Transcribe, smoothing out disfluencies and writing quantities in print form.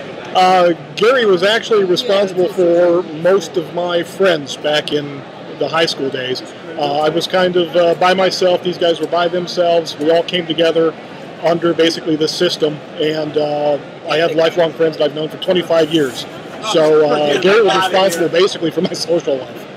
Gary was actually responsible for most of my friends back in the high school days. I was kind of by myself. These guys were by themselves. We all came together under basically this system, and I have lifelong friends that I've known for 25 years. So Gary was responsible basically for my social life.